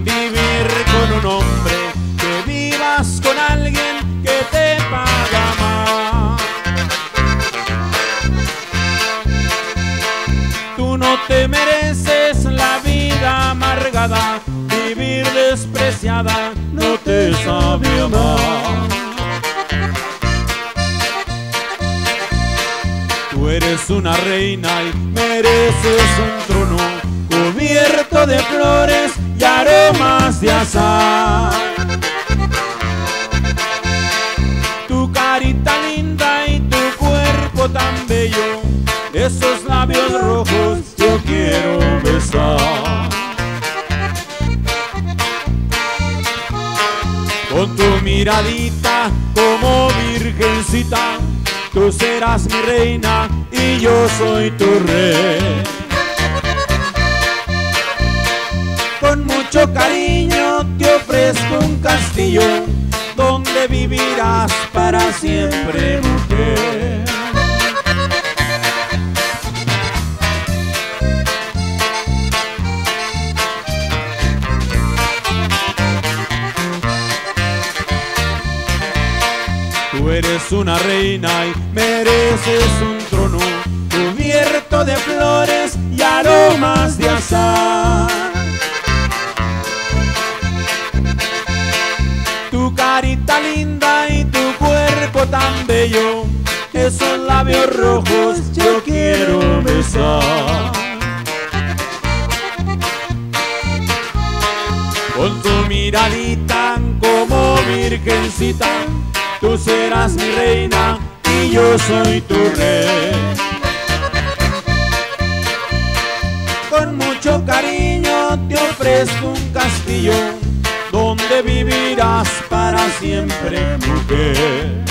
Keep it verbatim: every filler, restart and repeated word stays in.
vivir con un hombre, que vivas con alguien que te paga más. Tú no te mereces la vida amargada, vivir despreciada no te sabe amar. Tú eres una reina y mereces un trono cubierto de flores y aromas de azahar. Tu carita linda y tu cuerpo tan bello, esos labios rojos yo quiero besar. Con tu miradita como virgencita, tú serás mi reina y yo soy tu rey. Con mucho cariño te ofrezco un castillo donde vivirás para siempre, mujer. Tú eres una reina y mereces un trono cubierto de flores y aromas de azahar. Tu carita linda y tu cuerpo tan bello, esos labios rojos yo quiero besar. Con tu miradita como virgencita, tú serás mi reina y yo soy tu rey. Con mucho cariño te ofrezco un castillo donde vivirás para siempre, mujer.